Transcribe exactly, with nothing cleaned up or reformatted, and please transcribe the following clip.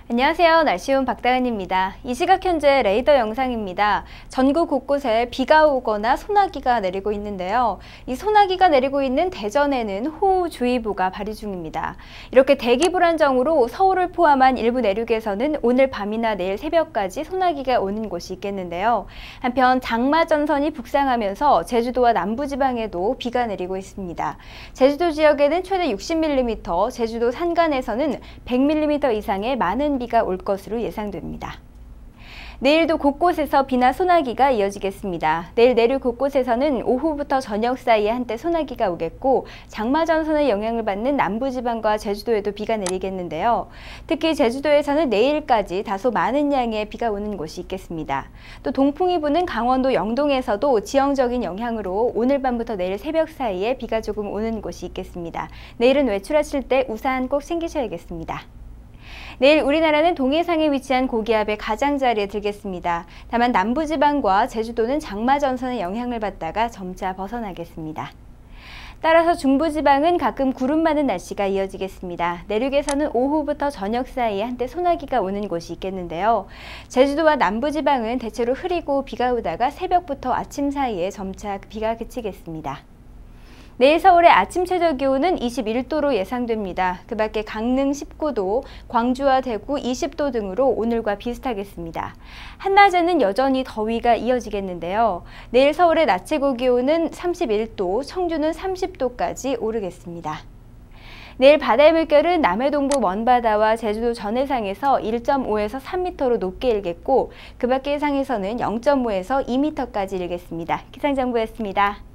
안녕하세요. 날씨온 박다은입니다. 이 시각 현재 레이더 영상입니다. 전국 곳곳에 비가 오거나 소나기가 내리고 있는데요. 이 소나기가 내리고 있는 대전에는 호우주의보가 발휘 중입니다. 이렇게 대기 불안정으로 서울을 포함한 일부 내륙에서는 오늘 밤이나 내일 새벽까지 소나기가 오는 곳이 있겠는데요. 한편 장마 전선이 북상하면서 제주도와 남부지방에도 비가 내리고 있습니다. 제주도 지역에는 최대 육십 밀리미터, 제주도 산간에서는 백 밀리미터 이상의 많은 비가 올 것으로 예상됩니다. 내일도 곳곳에서 비나 소나기가 이어지겠습니다. 내일 내륙 곳곳에서는 오후부터 저녁 사이에 한때 소나기가 오겠고 장마 전선의 영향을 받는 남부지방과 제주도에도 비가 내리겠는데요. 특히 제주도에서는 내일까지 다소 많은 양의 비가 오는 곳이 있겠습니다. 또 동풍이 부는 강원도 영동에서도 지형적인 영향으로 오늘 밤부터 내일 새벽 사이에 비가 조금 오는 곳이 있겠습니다. 내일은 외출하실 때 우산 꼭 챙기셔야겠습니다. 내일 우리나라는 동해상에 위치한 고기압의 가장자리에 들겠습니다. 다만 남부지방과 제주도는 장마 전선의 영향을 받다가 점차 벗어나겠습니다. 따라서 중부지방은 가끔 구름 많은 날씨가 이어지겠습니다. 내륙에서는 오후부터 저녁 사이에 한때 소나기가 오는 곳이 있겠는데요. 제주도와 남부지방은 대체로 흐리고 비가 오다가 새벽부터 아침 사이에 점차 비가 그치겠습니다. 내일 서울의 아침 최저 기온은 이십일 도로 예상됩니다. 그 밖에 강릉 십구 도, 광주와 대구 이십 도 등으로 오늘과 비슷하겠습니다. 한낮에는 여전히 더위가 이어지겠는데요. 내일 서울의 낮 최고 기온은 삼십일 도, 청주는 삼십 도까지 오르겠습니다. 내일 바다의 물결은 남해동부 먼바다와 제주도 전해상에서 일 점 오에서 삼 미터로 높게 일겠고 그 밖의 해상에서는 영 점 오에서 이 미터까지 일겠습니다. 기상정보였습니다.